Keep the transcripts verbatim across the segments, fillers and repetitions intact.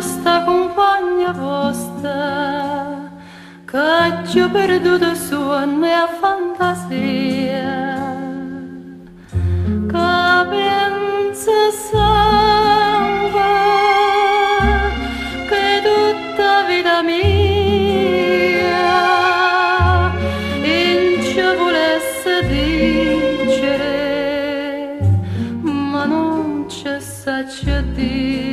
sta compagna vostra che ci ho perduto sonno e fantasia, che pensa sempre che tutta vita mia in ci volesse dicere, ma non ci sa dire.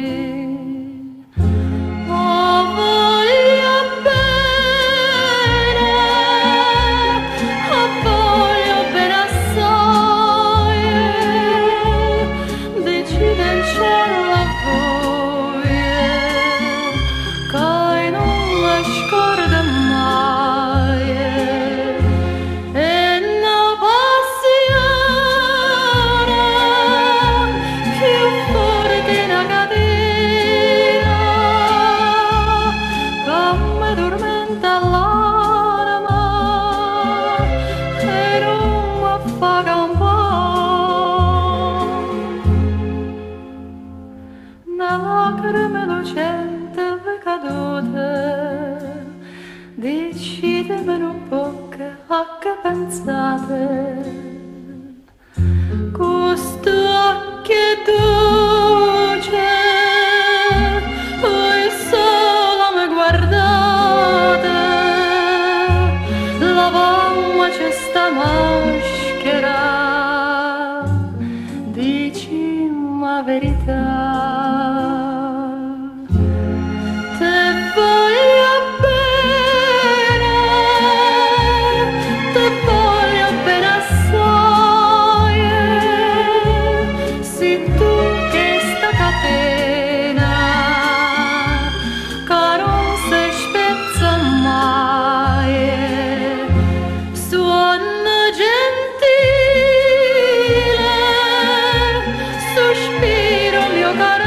Lacrime lucente cadute, decidemelo un po' a che pensate, questo occhio dolce, voi solo mi guardate, lavammo questa maschera, dicimmo la verità. Sospiro mio caro